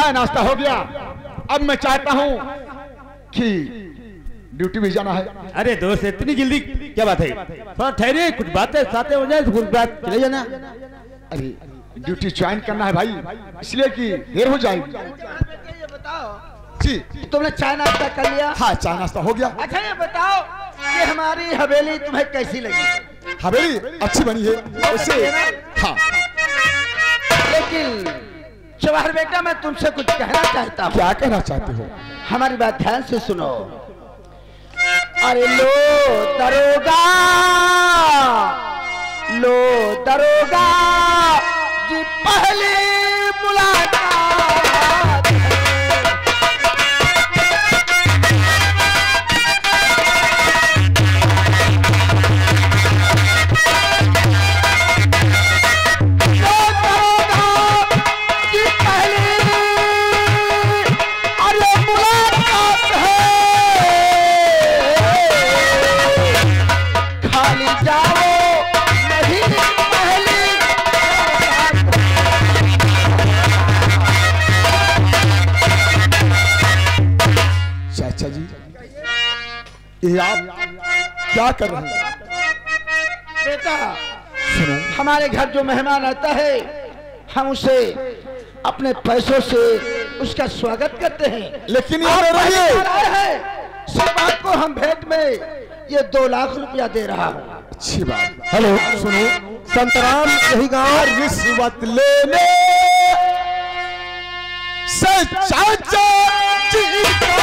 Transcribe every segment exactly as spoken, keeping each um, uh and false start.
चाय नाश्ता हो गया, अब मैं चाहता हूँ कि ड्यूटी भी जाना है। अरे दोस्त इतनी जल्दी क्या बात है, थोड़ा ठहरे, कुछ बातें साथे हो जाए तो कुछ बात चले जाना। अरे ड्यूटी ज्वाइन करना है भाई, इसलिए कि देर हो जाएगी। ये बताओ जी तुमने चाय नाश्ता कर लिया? हाँ चाय नाश्ता हो गया। अच्छा ये बताओ कि हमारी हवेली तुम्हें कैसी लगी? हवेली अच्छी बनी है वैसे। हाँ लेकिन जवाहर बेटा मैं तुमसे कुछ कहना चाहता हूँ। क्या कहना चाहते हो? हमारी बात ध्यान से सुनो। अरे लो दरोगा, लो दरोगा जी पहली मुलाकात ये आप क्या कर रहे हैं? बेटा सुनो, हमारे घर जो मेहमान आता है हम उसे अपने पैसों से उसका स्वागत करते हैं। लेकिन आप ये रहिए है सब बात को हम भेंट में ये दो लाख रुपया दे रहा हूँ। अच्छी बात। हेलो सुनो, संतराम यही गांव रिश्वत लेने से चाचा जी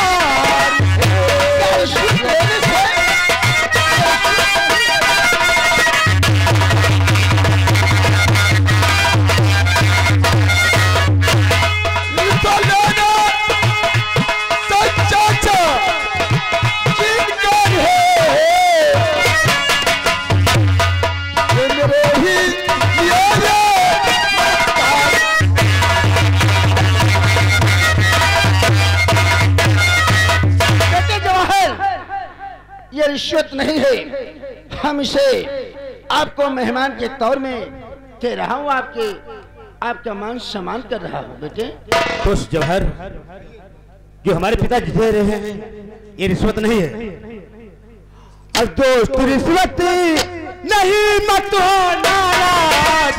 रिश्वत नहीं है, हम इसे आपको मेहमान के तौर में दे रहा हूँ, आपके आपका मान सम्मान कर रहा हूँ बेटे। दोस्त जवाहर जो हमारे पिताजी दे रहे हैं ये रिश्वत नहीं है। अब दोस्त रिश्वत नहीं मत हो नाराज,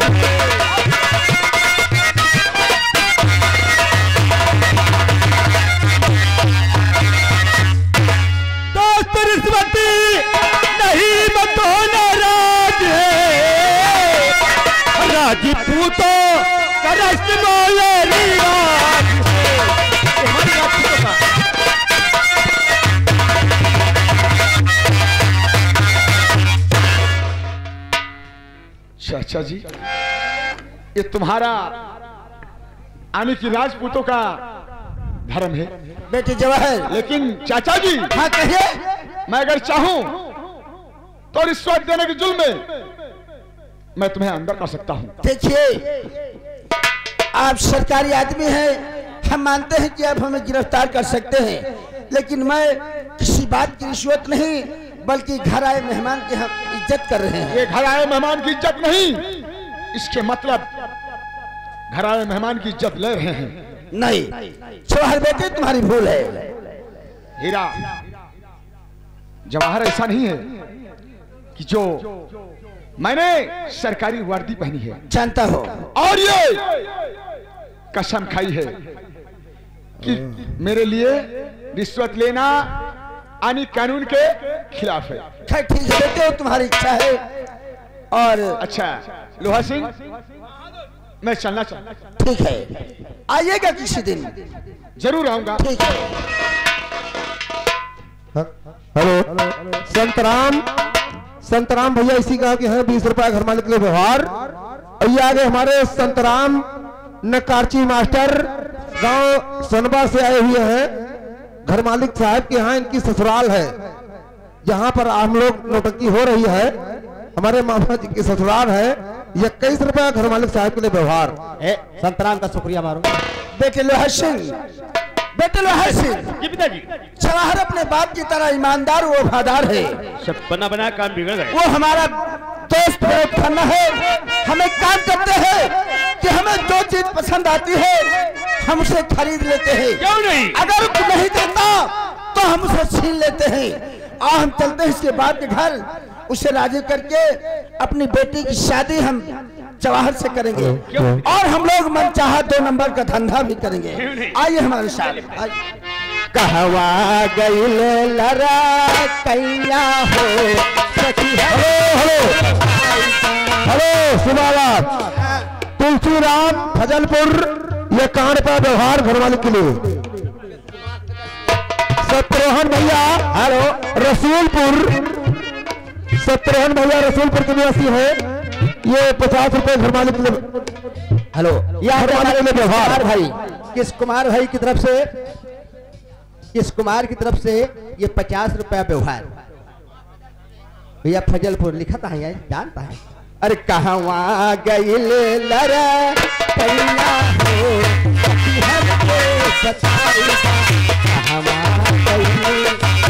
दोस्त रिश्वत नहीं मत हो नाराज, राजपूतों का रस्म ये रिवाज। चाचा जी ये तुम्हारा आने की राजपूतों का धर्म है बेटे जवाहर। लेकिन चाचा जी हाँ कहिए। मैं अगर चाहूं तो रिश्वत देने के जुल्म में मैं तुम्हें अंदर कर सकता हूं। देखिए आप सरकारी आदमी हैं, हम मानते हैं कि आप हमें गिरफ्तार कर सकते हैं, लेकिन मैं किसी बात की रिश्वत नहीं बल्कि घर आए मेहमान की हम इज्जत कर रहे हैं। ये घर आए मेहमान की इज्जत नहीं, इसके मतलब घर आए मेहमान की इज्जत ले रहे हैं। नहीं जवाहर बेटे तुम्हारी भूल है। हीरा जवाहर ऐसा नहीं है कि जो मैंने सरकारी वर्दी पहनी है, जानता हो, और ये कसम खाई है कि मेरे लिए रिश्वत लेना आनी कानून के खिलाफ है। खैर ठीक है बेटे तुम्हारी इच्छा है। और अच्छा लोहा सिंह मैं चलना चाहता। ठीक है आइएगा किसी दिन। जरूर आऊंगा। ठीक है। हेलो संतराम, संतराम भैया इसी गांव के हैं, बीस रुपया घर मालिक के व्यवहार। और ये आगे हमारे संतराम नकारची मास्टर गांव सोनबा से आए हुए हैं। घर मालिक साहब के यहाँ इनकी ससुराल है, जहाँ पर हम लोग नौटंकी हो रही है। हमारे मामा जी की ससुराल है। इक्कीस रुपया घर मालिक साहब के लिए व्यवहार। संतराम का शुक्रिया मारो। बेटे लोहा सिंह, बेटे लोहा सिंह जी पिताजी। जवाहर अपने बाप की तरह ईमानदार और वफादार है। सब बना बना काम बिगड़ गए। वो हमारा दोस्त करना है, हमें काम करते हैं कि हमें जो चीज पसंद आती है हमसे खरीद लेते हैं। क्यों नहीं? अगर तू नहीं देता तो हम उसे छीन लेते हैं और हम चलते हैं इसके बाद के घर, उसे राजी करके अपनी बेटी की शादी हम जवाहर से करेंगे और हम लोग मनचाहा दो नंबर का धंधा भी करेंगे। आइए हमारे साथ। कहवा गईल लरा कैया हो सखी। हेलो हेलो हेलो सुबाबाद तुलसीराम फजलपुर, ये कांड का व्यवहार घरवाले के लिए। सत्रोहन भैया हेलो रसूलपुर, सत्रोहन भैया रसूलपुर के निवासी है, ये पचास रुपए घर मालिक के लिए। हेलो यह घर मालिक के लिए व्यवहार भाई, किस कुमार भाई की तरफ से, किस कुमार की तरफ से ये पचास रुपया व्यवहार। भैया फजलपुर लिखा था यार, जानता है। अरे कहवा गईल लरा कैया हो सताई, कहवा गईल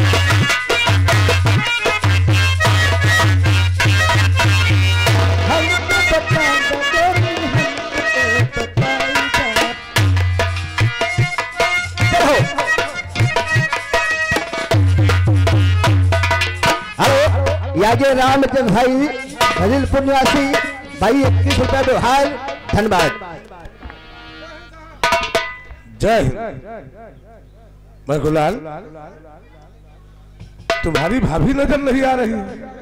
यागे रामचंद्र भाई फजीलपुर निवासी भाई, इक्कीस रुपया व्यवहार, धन्यवाद। जय हिंद। मैं गुलाल, तुम्हारी भाभी नजर नहीं आ रही।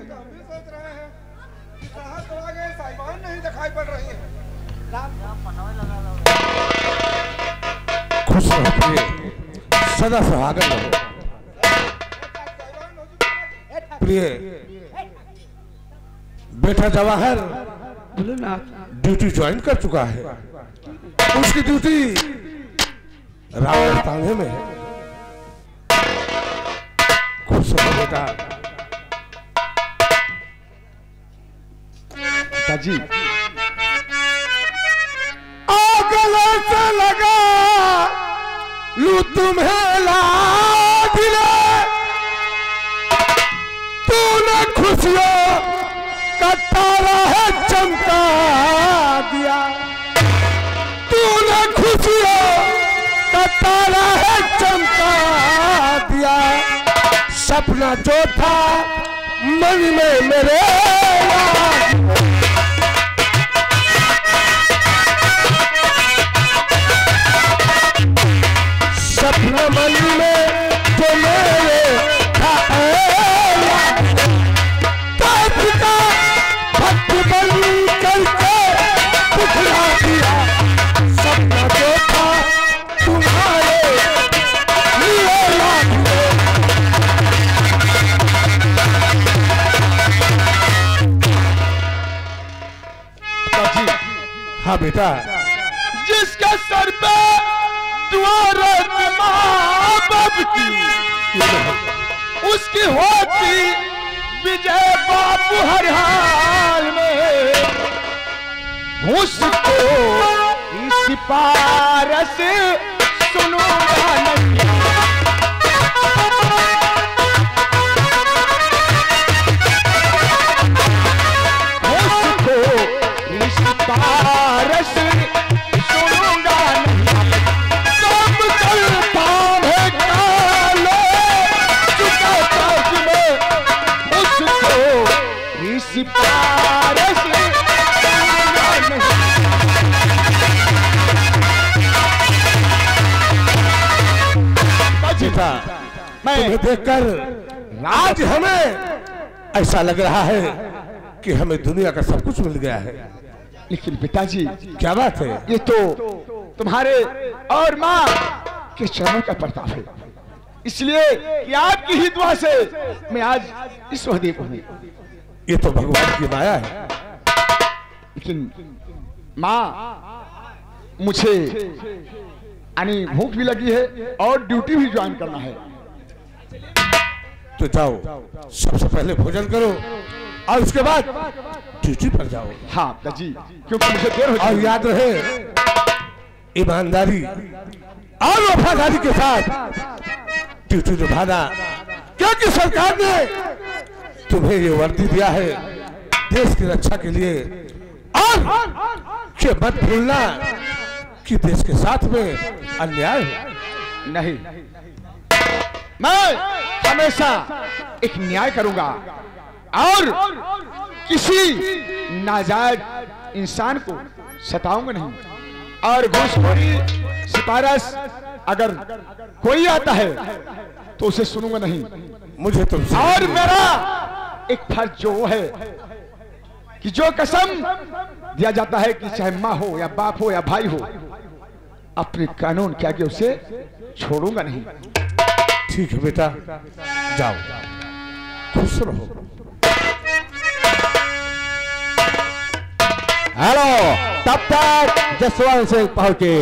खुश रहो, सदा सुहागन रहो। प्रिय बेटा जवाहर ड्यूटी ज्वाइन कर चुका है, उसकी ड्यूटी राजस्थान में है। खुश रहो बेटा। पिताजी गले से लगा लू तुम्हें लाड ले, तूने खुशियों का तारा है चमका दिया, तूने खुशियों का तारा है चमका दिया। सपना जो था मन में मेरे सपना मन में जो मेरे था का भक्त बन करके दिखला दिया। सपना जो था तुम्हारे लिए हाँ बेटा, जिसके सर पे दुआरे माँ बाप की, उसकी होती विजय बापू हर हाल में। उसको इस पारस सुनूंगा नहीं, उसको इस पारस सुनूंगा नहीं। सब कल पावे काले चुका ताज में, उसको इस पारस सुनूंगा नहीं। बेटा, मैं तुम्हें देखकर आज हमें ऐसा लग रहा है कि हमें दुनिया का सब कुछ मिल गया है। लेकिन पिताजी क्या बात है? ये तो तुम्हारे और माँ के चरणों का प्रताप है, इसलिए कि आपकी ही दुआ से मैं आज इस ओहदे को हूँ। ये तो भगवान की माया है। लेकिन माँ, मुझे यानी भूख भी लगी है और ड्यूटी भी ज्वाइन करना है। तो जाओ, सबसे पहले भोजन करो और उसके बाद ड्यूटी पर जाओ। हाँ पिताजी, क्योंकि मुझे देर हो और जाएगी। याद रहे, ईमानदारी और वफादारी के साथ ड्यूटी निभाना, क्योंकि सरकार ने तुम्हें ये वर्दी दिया है देश की रक्षा के लिए। और ये मत भूलना कि देश के साथ में अन्याय हो। नहीं, मैं हमेशा एक न्याय करूंगा और किसी नाजायज इंसान को सताऊंगा नहीं। और घूसखोरी सिफारिश अगर कोई आता है तो उसे सुनूंगा नहीं। मुझे तुमसे और मेरा एक फर्ज जो है कि जो कसम दिया जाता है कि चाहे माँ हो या बाप हो या भाई हो, अपने कानून क्या कि उसे छोड़ूंगा नहीं। ठीक है बेटा, जाओ, खुश रहो। हेलो, तब तक जसवंत सिंह पहुंचे।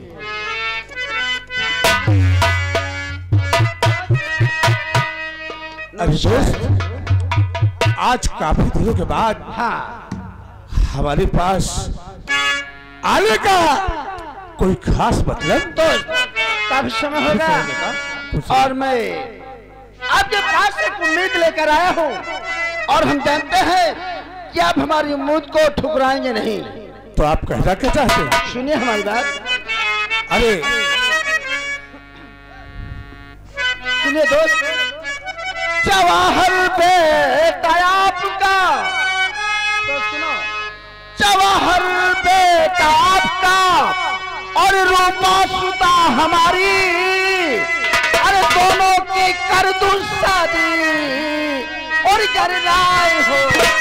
अरे दोस्त, आज काफी दिनों के बाद हाँ हमारे पास आने का कोई खास मतलब? तो काफी समय होगा और मैं आपके पास एक उम्मीद लेकर आया हूँ और हम जानते हैं कि आप हमारी उम्मीद को ठुकराएंगे नहीं। तो आप कहना क्या चाहते हैं? सुनिए हमारी बात। अरे सुनिए दोस्त, जवाहर बेटा आपका, तो सुनो, जवाहर बेटा आपका और रूपा सुता हमारी, अरे दोनों की कर दूं शादी और कर राय हो।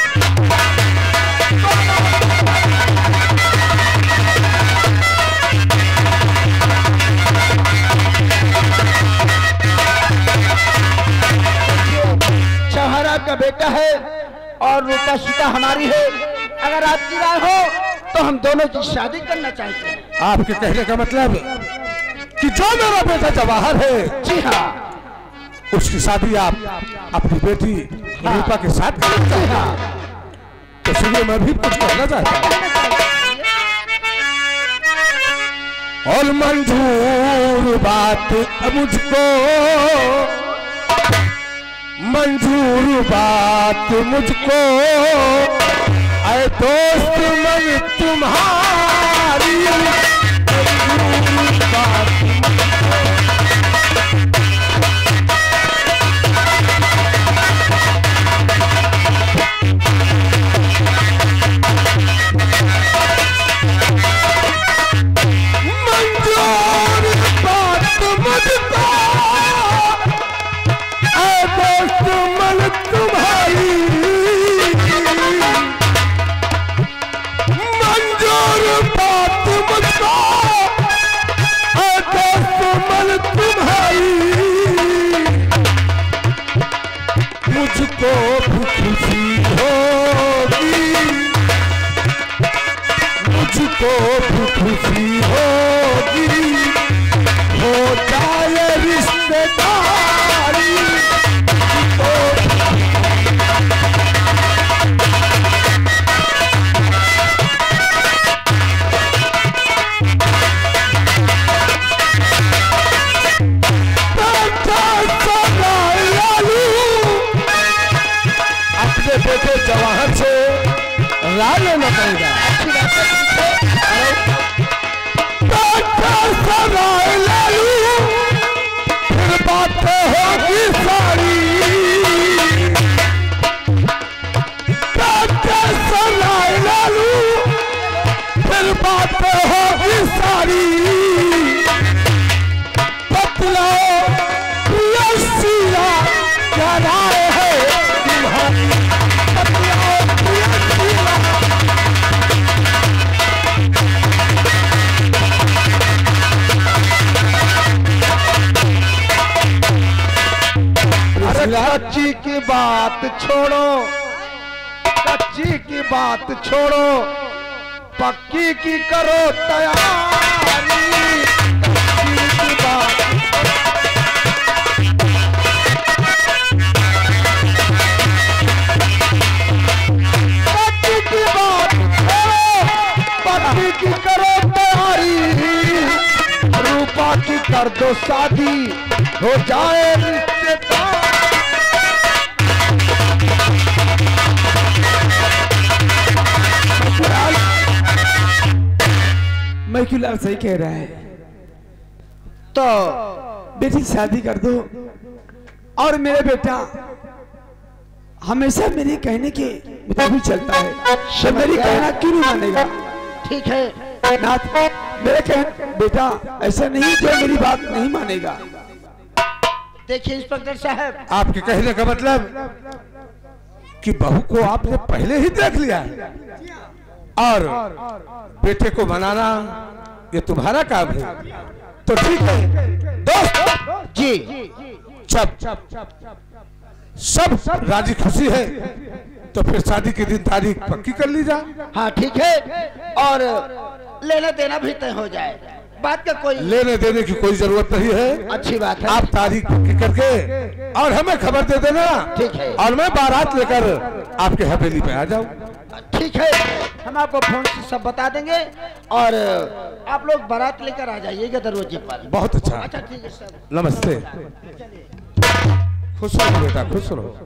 जवाहर का बेटा है और रूपा सीता हमारी है। अगर आपकी राय हो तो हम दोनों की शादी करना चाहते हैं। आपके कहने का मतलब कि जो मेरा बेटा जवाहर है, जी हाँ, उसकी शादी आप अपनी बेटी रूपा के साथ करना चाहते हैं। तो सुनिए, मैं भी कुछ कहना चाहता हूँ। और मंजूर बात मुझको, मंजूर बात मुझको, ऐ दोस्त मैं तुम्हारी, मंजूर बात मुझको भी खुशी होगी, मुझको भी खुशी होगी, हो जाए रिश्तेदारी। बेटे जवाहर से राय लेना पड़ेगा। राय ले लूं, फिर बातें होगी सारी। राय ले लूं, फिर बातें होगी सारी। बतलाओ सिया क्या राय है तुम्हारी? कच्ची की बात छोड़ो, कच्ची की बात छोड़ो, पक्की की करो तैयारी। कच्ची की बात कच्ची की बात छोड़ो, पक्की की करो तैयारी। रूपा की कर दो शादी, हो जाए रिश्तेदार। मैं मैकुलाल सही कह रहा है। तो बेटी शादी कर दो और मेरे बेटा हमेशा मेरे कहने के मुताबिक चलता है, तो मेरी कहना क्यों नहीं मानेगा? ठीक है नाथ, मेरे कह बेटा ऐसा नहीं जो मेरी बात नहीं मानेगा। देखिए इंस्पेक्टर साहब, आपके कहने का मतलब कि बहू को आपने पहले ही देख लिया है और बेटे को मनाना ये तुम्हारा काम है। तो ठीक है दोस्त जी सब सब राजी खुशी है तो फिर शादी के दिन तारीख पक्की कर ली जाए। हाँ ठीक है, और लेना देना भी तय हो जाए, बात का कोई लेने देने की कोई जरूरत नहीं है। अच्छी बात है। आप तारीख पक्की करके और हमें खबर दे देना। ठीक है। और मैं बारात लेकर आपके हवेली पे आ जाऊं। ठीक है, हम आपको फोन से सब बता देंगे और आप लोग बारात लेकर आ जाइएगा दरवाजे पर। बहुत अच्छा। अच्छा ठीक है सर, नमस्ते। खुश रहो बेटा, खुश रहो।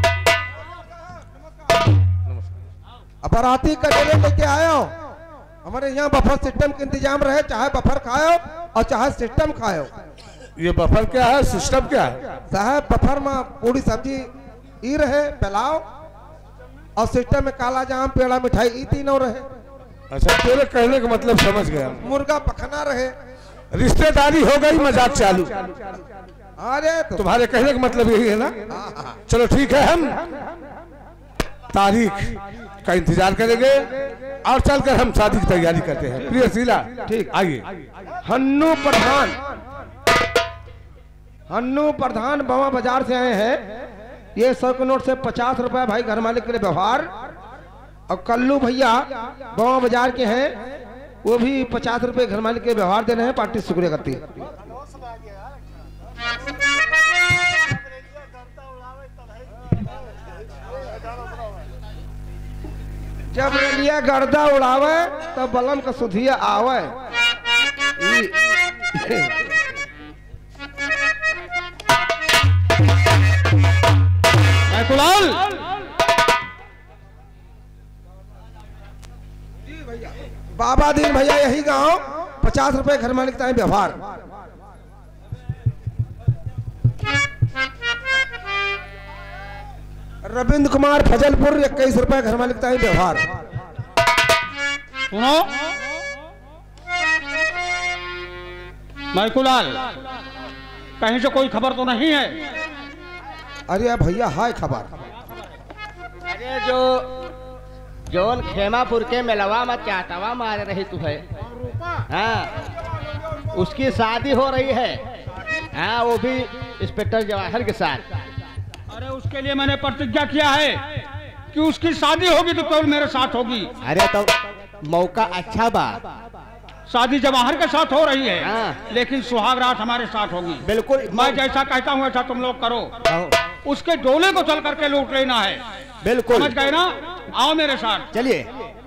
बाराती का डेरे लेके आयो। हमारे यहाँ बफर सिस्टम का इंतजाम रहे, चाहे बफर खाओ और चाहे सिस्टम खाओ। ये बफर क्या है, सिस्टम क्या है? साहब बफर में पूरी सब्जी ई रहे पुलाव और सिस्टम में काला जाम पेड़ा मिठाई ई तीनों रहे। अच्छा, तेरे कहने का मतलब समझ गया। मुर्गा पखना रहे। रिश्तेदारी हो गई, मजाक चालू। अरे तो तुम्हारे कहने का मतलब यही है ना? चलो ठीक है, हम तारीख का इंतजार करेंगे और चलकर हम शादी की तैयारी करते हैं। प्रिय शीला, ठीक आइए। हन्नू प्रधान, हन्नू प्रधान बवा बाजार से आए हैं। ये सौ के नोट से पचास रुपए भाई घर मालिक के लिए व्यवहार। और कल्लू भैया बवा बाजार के हैं, वो भी पचास रुपए घर मालिक के व्यवहार दे रहे हैं। पार्टी शुक्रिया करती है। जब रेलिया गर्दा उड़ावे तब बलम का सुधिया आवे। मैकुलाल, बाबा दीन भैया यही गांव, पचास रुपए घर मालिक का व्यवहार। रविंद्र कुमार फजलपुर इक्कीस रुपए घर मालिक का व्यवहार। सुनो मैकुलाल, कहीं से कोई खबर तो नहीं है? अरे भैया हाय खबर। अरे जो जोन खेमापुर के मेलवा में चातवा मार रही तू है, हाँ उसकी शादी हो रही है। हाँ वो भी इंस्पेक्टर जवाहर के साथ। अरे उसके लिए मैंने प्रतिज्ञा किया है कि उसकी शादी होगी तो केवल मेरे साथ होगी। अरे तो मौका अच्छा बा। शादी जवाहर के साथ हो रही है, हाँ। लेकिन सुहाग रात हमारे साथ होगी। बिल्कुल, मैं जैसा कहता हूँ ऐसा तुम लोग करो। उसके डोले को चल करके लूट लेना है। बिल्कुल समझ गए ना? आओ मेरे साथ। चलिए।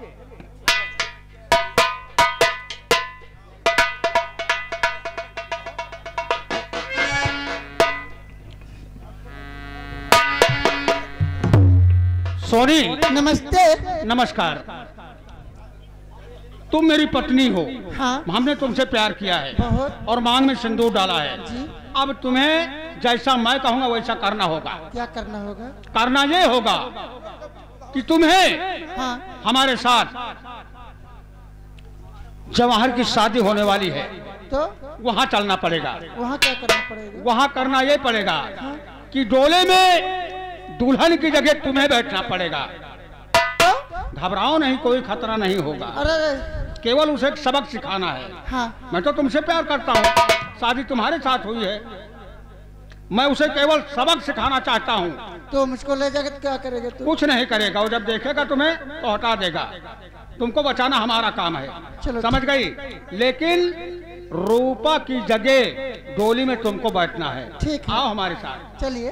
सोनी, नमस्ते। नमस्कार। तुम मेरी पत्नी हो। हाँ। हमने तुमसे प्यार किया है बहुत। और मांग में सिंदूर डाला है। जी। अब तुम्हें जैसा मैं कहूंगा वैसा करना होगा। क्या करना होगा? करना ये होगा कि तुम्हें हाँ। हमारे साथ जवाहर की शादी होने वाली है, तो वहां चलना पड़ेगा। वहाँ क्या करना पड़ेगा? वहां करना ये पड़ेगा कि डोले में दुल्हन की जगह तुम्हें बैठना पड़ेगा। घबराओ नहीं, कोई खतरा नहीं होगा। अरे केवल उसे एक सबक सिखाना है। हाँ। मैं तो तुमसे प्यार करता हूँ, शादी तुम्हारे साथ हुई है, मैं उसे केवल सबक सिखाना चाहता हूँ। तो मुझको ले जाकर क्या करेगा तू? कुछ नहीं करेगा, वो जब देखेगा तुम्हें तो हटा देगा। तुमको बचाना हमारा काम है। चलो, समझ गई? लेकिन रूपा की जगह डोली में तुमको बैठना है। ठीक है। आओ हमारे साथ। चलिए।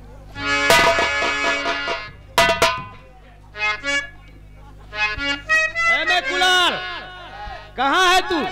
ए मैकुलाल, कहाँ है तू?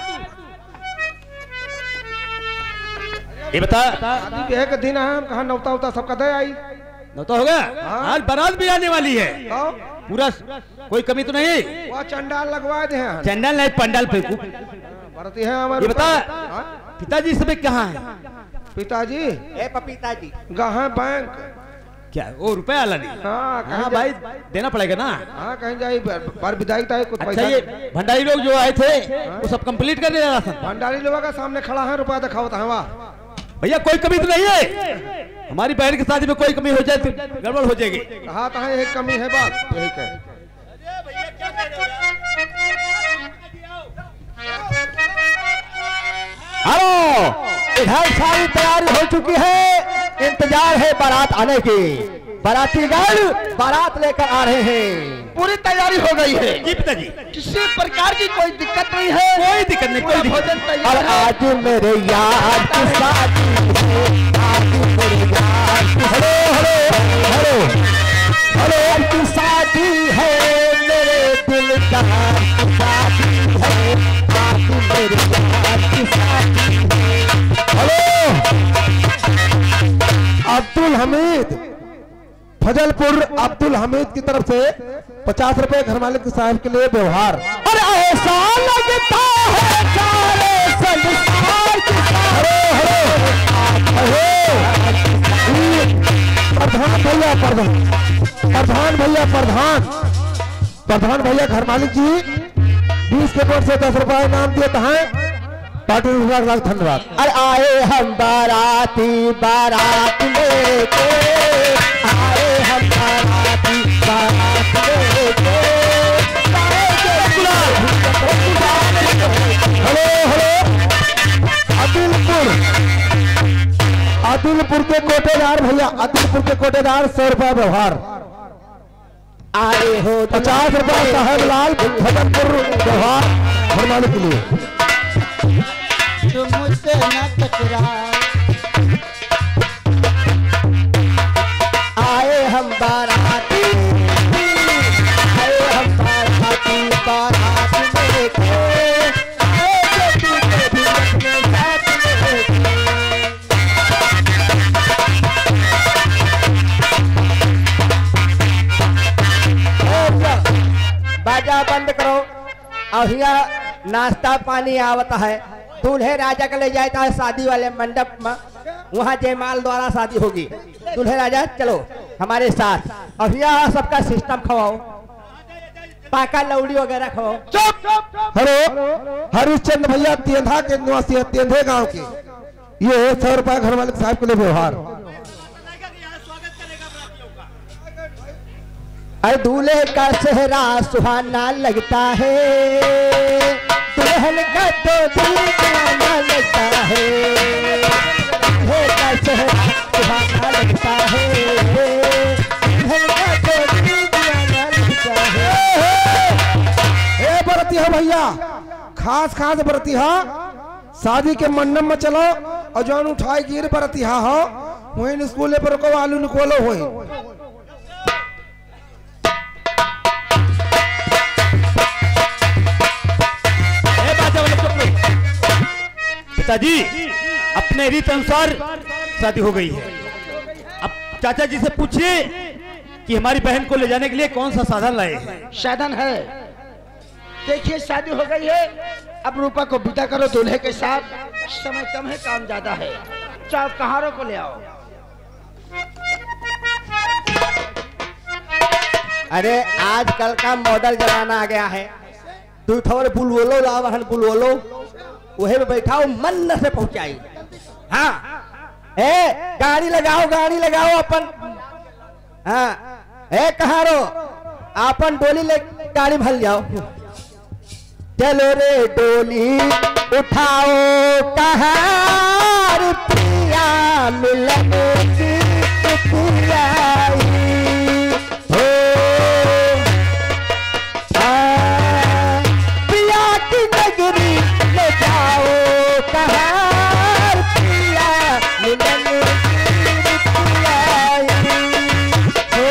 ये बता। शादी के एक दिन है, हम कहा नौता उता सबका दे आई। न तो हो गया। आज बारात भी आने वाली है। तो पूरा कोई कमी तो नहीं? वो चंडाल लगवा दे हैं। चंडल नहीं पंडाल फेंकू। बढ़ती है हमारे ये बता हाँ? पिताजी इस समय कहाँ है? पिताजी ए पपीता जी गहाँ बैंक क्या वो रुपए वाला नहीं? हाँ कहीं हाँ जा- भाई देना पड़ेगा ना। हाँ कहीं जाए पर विदाई था कुछ अच्छा पैसा ये भंडारी लोग जो आए थे वो सब कंप्लीट कर दिया राशन? भंडारी लोगों का सामने खड़ा है रुपया दिखावत है वाह भैया कोई कमी तो नहीं है? हमारी बहन की शादी में कोई कमी हो जाए तो गड़बड़ हो जाएगी। कहा था एक कमी है बात यही कह हेलो, इधर सारी तैयारी हो चुकी है, इंतजार है बारात आने की। बारातीगण बारात लेकर आ रहे हैं। पूरी तैयारी हो गई है, जी पिताजी किसी प्रकार की कोई दिक्कत नहीं है। कोई दिक्कत नहीं, कोई दिक्कत भोजन और तैयार है। आज मेरे यार की शादी है, आज मेरे यार की हेलो हेलो हेलो हेलो की शादी है, मेरे दिलदार की शादी है, आज मेरे यार की शादी है। हेलो अब्दुल हमीद फजलपुर अब्दुल हमीद की तरफ से पचास रुपए घर मालिक साहब के लिए व्यवहार। और ऐसा लगता है सारे संसार की हेलो हेलो प्रधान भैया प्रधान प्रधान भैया प्रधान प्रधान भैया घर मालिक जी बीस के नोट से दस रुपए इनाम देते हैं। पार्टी विभाग लाख धन्यवाद। और आए हम बाराती बारात लेके, आए हम बाराती बारात लेके। हेलो हेलो अदिलपुर अदिलपुर के कोटेदार भैया अदिलपुर के कोटेदार सौ रुपया व्यवहार। आए हो पचास रुपया साहेब लाल भजनपुर व्यवहार घर मालिक के लिए। तुम मुझसे न टकराओ। आए हम बाराती, आए हम बाराती बारात लेके, आए जो तुझे भी अपने साथ लेके। बाजा बंद करो। और यहाँ नाश्ता पानी आवता है। दूल्हे राजा का ले जाता है शादी वाले मंडप में, वहाँ जयमाल द्वारा शादी होगी। दूल्हे राजा चलो हमारे साथ। और यहाँ सबका सिस्टम खवाओ, पाका लौड़ी वगैरह खवाओ। हेलो हरिश्चंद्र भैया तेंधा के निवासी है, तेंधे गांव के। ये सौ रुपया घर मालिक साहब के लिए व्यवहार। अरे दूल्हे का सेहरा सुहाना लगता है, दुल्हन का तो दिल दीवाना लगता है। दूल्हे का सेहरा सुहाना लगता है, दुल्हन का तो दिल दीवाना लगता है। ए बरतिया भैया खास खास बरतिया शादी के मंडप में चलो और जौन उठाई गिर बरतिया हो वही स्कूल पर को आलू निकोलो वही। पिताजी अपने रीत अनुसार शादी हो गई है। अब चाचा जी से पूछिए कि हमारी बहन को ले जाने के लिए कौन सा साधन लाए हैं। साधन है, देखिए शादी हो गई है, अब रूपा को विदा करो दूल्हे के साथ। समय कम है, काम ज्यादा है। चार कहारों को ले आओ। अरे आजकल का मॉडल जमाना आ गया है। तू थोड़े बुलवलो लावहन बुलवलो वही में बैठाओ, मन से पहुंचाई। हाँ ए गाड़ी लगाओ गाड़ी लगाओ अपन। हाँ ए कहारो अपन डोली ले गाड़ी भल जाओ। चलो रे डोली उठाओ कहार पिया मिलन की पियाई हो। पिया की नगरी ले जाओ कहार पिया मिलन की पियाई हो।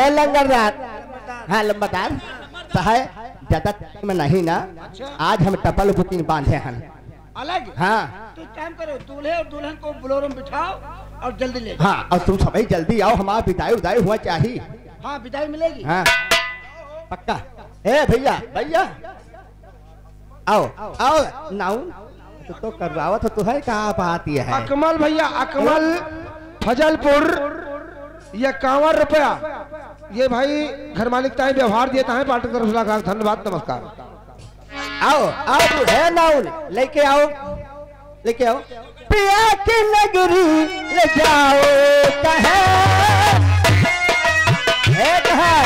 ए लंगरदार, हाँ लंबादार साहब, ज्यादा टाइम नहीं ना, आज हम टपल बुकिंग बांधे हैं। अलग? हाँ तो काम करो, दूल्हे और दुल्हन को बोलेरो में बिठाओ और जल्दी ले। हाँ, और तुम सभी जल्दी आओ, हमारा विदाई उदाई हुआ चाहिए। हाँ विदाई मिलेगी। हाँ पक्का। ए भैया भैया आओ आओ नाउ तो, तो करवावत हो, तो है कहाँ पाती है? अकमल भैया, अकमल फजलपुर, ये कांवर रुपया, ये भाई घर मालिक ताई व्यवहार देता है, पार्टी तरफ से लाख धन्यवाद, नमस्कार। आओ आओ है नाउन, लेके आओ लेके आओ। पिया की नगरी ले जाओ कहे है कहा,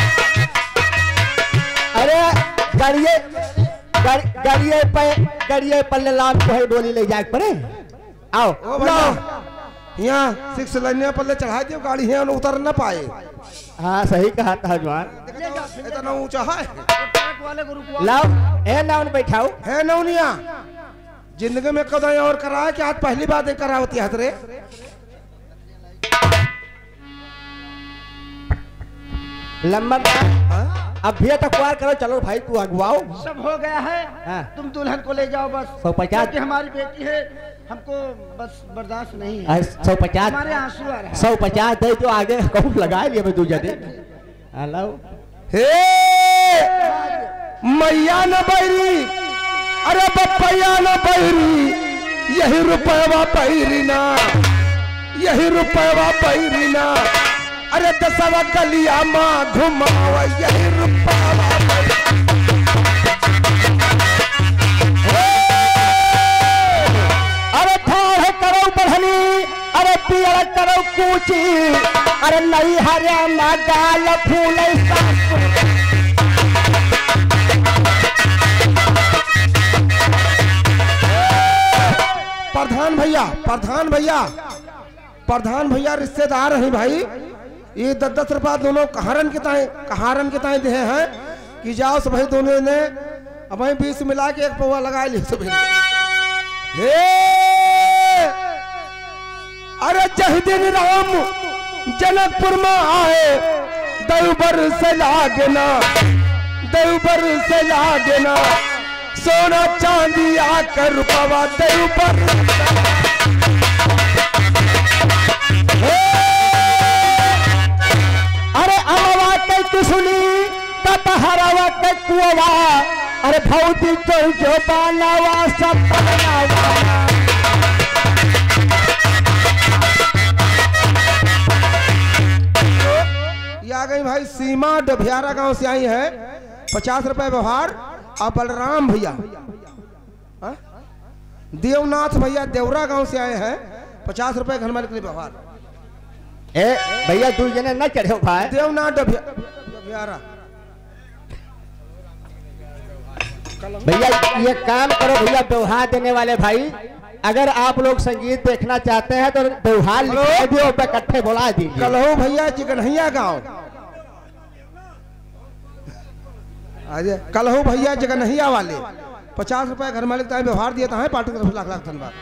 अरे गड़िए गड़िए पे गड़िए पल्ले लाल को है डोली ले जाए पड़े। आओ ओ भैया, यहाँ सिक्स लाइन पल्ले चढ़ा दियो, गाड़ी है उतर न पाए। हाँ सही कहा था जवान, इतना ऊंचा है। वाले को रुकवा। लाओ ए नाउन बैठाओ। है नौनिया, जिंदगी में कदम और करा है कि आज पहली बात एक करा होती है रे। लंबा अब भी तक वार करो, चलो भाई तू अगवाओ। सब हो गया है। हाँ। तुम दुल्हन को ले जाओ बस। सौ पचास क्योंकि हमारी बेटी है, हमको बस बर्दाश्त नहीं है। सौ पचास हमारे आंसू आ रहे हैं। सौ पचास दे तो आगे कहूँ लगा लिए मैं दूजा दे। हेलो हे मैया न बैरी, अरे बपैया न बैरी, यही रुपया पैरी ना, यही रुपया पैरी ना, अरे दसवा गलिया माँ घुमावा, यही रुपया पैरी। अरे ठाढ़ करो बढ़नी, अरे पियर करो कूची, अरे नहीं हरिया ना गाल फूल प्रधान भैया, प्रधान भैया, प्रधान भैया रिश्तेदार हैं भाई, ये दस दस रुपया दोनों कहारन के ताए कहारन के ताए दे हैं कि जाओ सब भाई दोनों ने अब बीस मिला के एक पौवा लगा लिया सब। हे अरे जह दिन राम जनकपुर में आए, देवबर से लागना, देवबर से लागना, सोना चांदी आकर रुपवा देवबर। अरे अमवा के कुसुली कतहरवा के कुआ, अरे भौती तो जो बालावा सब बनावा। ये आ गई भाई सीमा डभियारा गांव से आई है, पचास रुपए व्यवहार। और बलराम भैया, हाँ? देवनाथ भैया देवरा गांव से आए हैं, पचास रुपए घर मालिक के लिए व्यवहार। ए भैया दू जने न चढ़े भाई। देवनाथ डभियारा भैया ये काम करो भैया, व्यवहार देने वाले भाई, अगर आप लोग संगीत देखना चाहते हैं तो व्यवहार लिखवा दियो, इकट्ठे बुला दीजिए। कलहो भैया जगनहिया गांव, कलहो भैया जगनहिया वाले, पचास रुपए घर मालिक ताई व्यवहार दिया था, पार्टी तरफ लाख लाख धन्यवाद।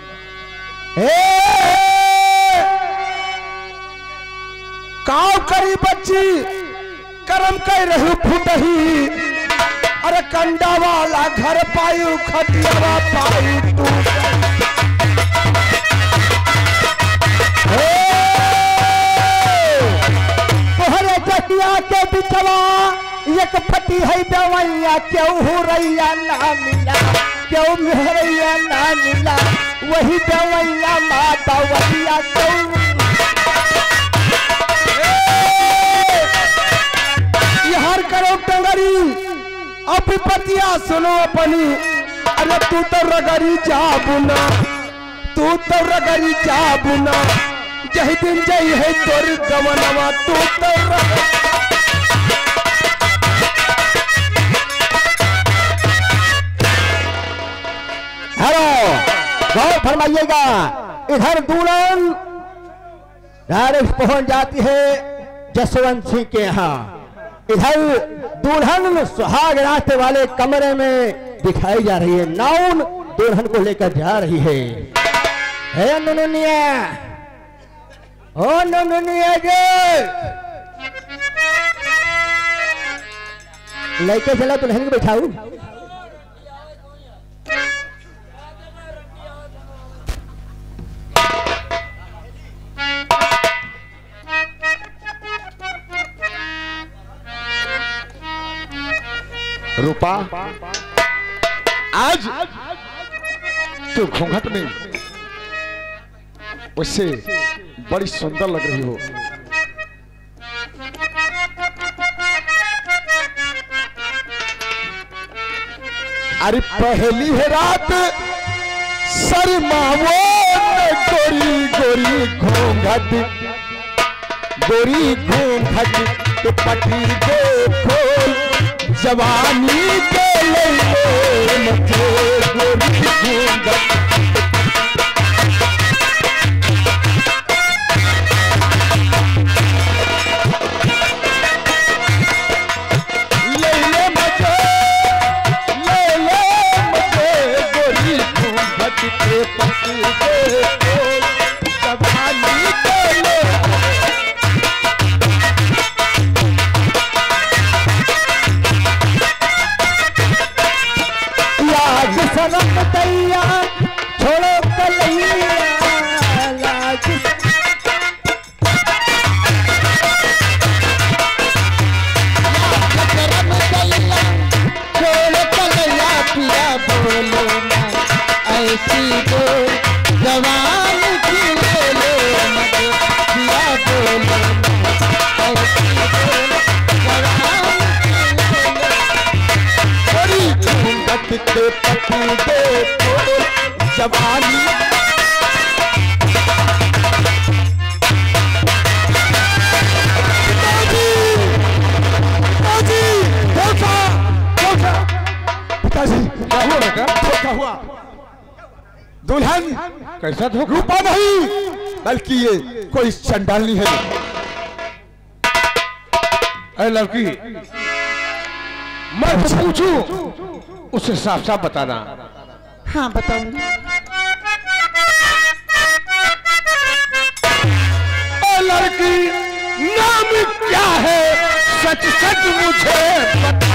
काव करी बच्ची करम कह रही फुटही, अरे कंडा वाला घर पायु खटियावा पायु तू। तोहरे चटिया के बिचवा एक फटी है दवैया, क्यों हो रैया ना मिला, क्यों मेहरैया ना मिला, वही दवैया माता वैया क्यों। हर करो टंगरी अब पतिया सुनो अपनी, अरे तू तो रगरी जाबुना, तू तो रगरी जाबुना, जही दिन जई है तोर गवनवा, तू तो हेलो गौर फरमाइएगा, इधर दुल्हन डायरेक्ट पहुंच जाती है जसवंत सिंह के यहाँ, इधर दुल्हन सुहाग रास्ते वाले कमरे में दिखाई जा रही है, नाउन दुल्हन को लेकर जा रही है। हे नुनुनिया, ओ नुनुनिया जी, लेके चला दुल्हन को बैठाऊ। रूपा आज तो घूंघट में उससे बड़ी सुंदर लग रही हो। अरे पहली है रात शर्माओ गोरी गोरी घूंघट गोरी घूंघट के पटी देखो जवानी के लिए मुझे गोरी घूंघट ले ले मुझे ले ले मुझे गोरी घूंघट के पटी देखो जवानी के लिए सनम दैया छोड़ो कलैया लाज शरम दैया छोड़ो कलैया पिया बोलो ना ऐसी बोल जवान की ले लो मत पिया बोलो ना ऐसी बोल जवान की ले लो पटी देखो जवानी पिताजी क्या हुआ बेटा? क्या हुआ? दुल्हन कैसा धोखा? रूपा नहीं बल्कि ये कोई चंडालनी है। अरे लड़की मैं तो पूछूं उसे साफ साफ बताना। हाँ बताऊंगी। ओ लड़की नाम क्या है सच सच मुझे बता।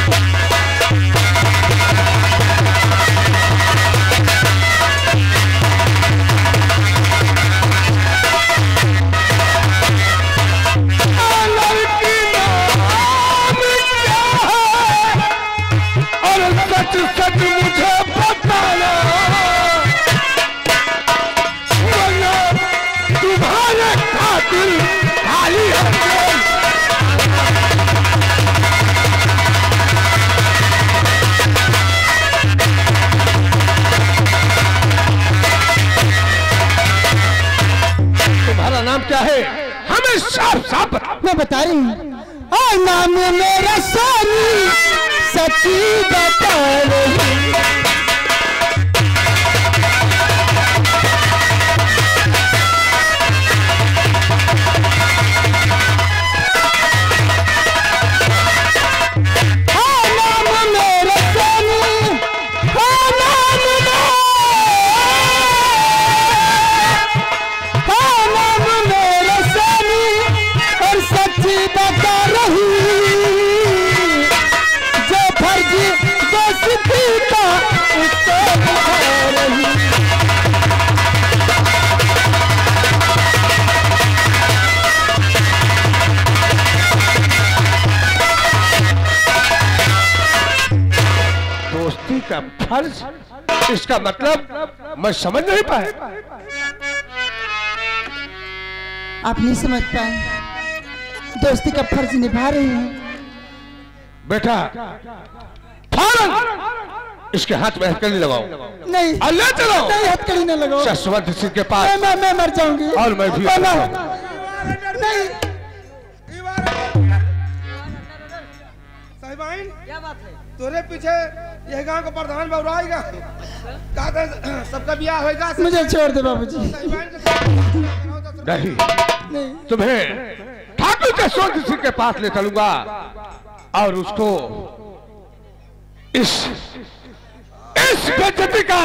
ओ लड़की नाम क्या है और सच सच मुझे बताना वरना तुम्हारे खातिर खाली है। तुम्हारा नाम क्या है हमें साफ साफ बता। मैं बता रही हूँ। और नाम मेरा सारी सच्ची बता रही। हाँ नाम मेरा सानी, हाँ नाम मेरा, हाँ नाम मेरा सानी और सच्ची बता रही। जो फर्जी दोस्ती का उसको बता रही। दोस्ती का फर्ज इसका मतलब मैं समझ नहीं पाया। आप नहीं समझ पाए। दोस्ती का फर्ज निभा रही हूँ। बेटा फौरन इसके हाथ में हथकड़ी लगाओ। नहीं और ले चलो नहीं हथकड़ी न लगाओ। शश्वत सिंह के मैं पास। मैं मैं मर जाऊंगी। और मैं भी। नहीं साहिबाइन क्या बात है? तोरे पीछे यह गांव का प्रधान बउराएगा। कहते सबका ब्याह होएगा। मुझे छोड़ दे बाबूजी। नहीं नहीं तुम्हें ठाकुर के सोच सिंह के पास ले चलूंगा और उसको इस इस बेइज्जती का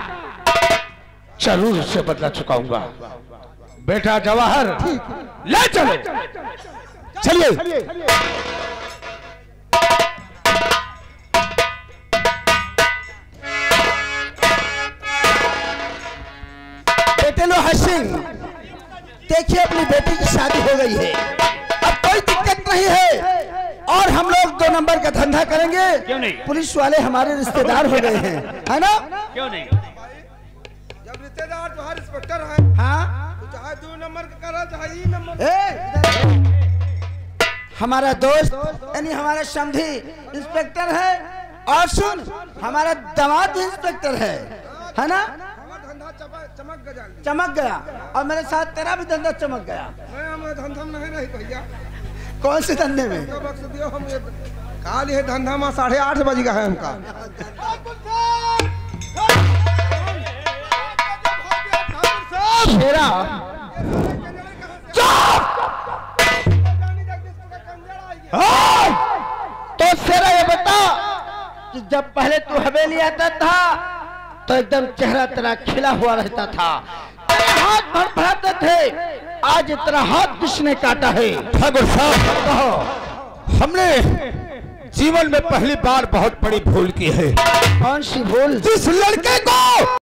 जरूर से बदला चुकाऊंगा। बेटा जवाहर ले चलो। चलिए प्रकाश सिंह, देखिए अपनी बेटी की शादी हो गई है, अब कोई दिक्कत नहीं है और हम लोग दो नंबर का धंधा करेंगे। क्यों नहीं? पुलिस वाले हमारे रिश्तेदार हो गए हैं, है ना? क्यों नहीं? जब रिश्तेदार तुम्हारे इंस्पेक्टर है, हाँ, तो चाहे दो नंबर का करा चाहे ई नंबर। ए, हमारा दोस्त यानी हमारा समधी इंस्पेक्टर है और सुन हमारा दामाद भी इंस्पेक्टर है, है ना? हमारा धंधा चमक चमक गया, चमक गया और मेरे साथ तेरा भी धंधा चमक गया। मैं हमें धंधा में नहीं रही भैया। कौन से धंधे में? तो बख्श दियो हम ये काल ये धंधा में साढ़े आठ बज गया है हमका। शेरा तो शेरा ये बता कि जब पहले तू हवेली आता था तो एकदम चेहरा तेरा खिला हुआ रहता था, तेरे हाथ भर भराते थे, आज तेरा हाथ किसने काटा है? ठाकुर साहब, कहो, हमने जीवन में पहली बार बहुत बड़ी भूल की है। कौन सी भूल? जिस लड़के को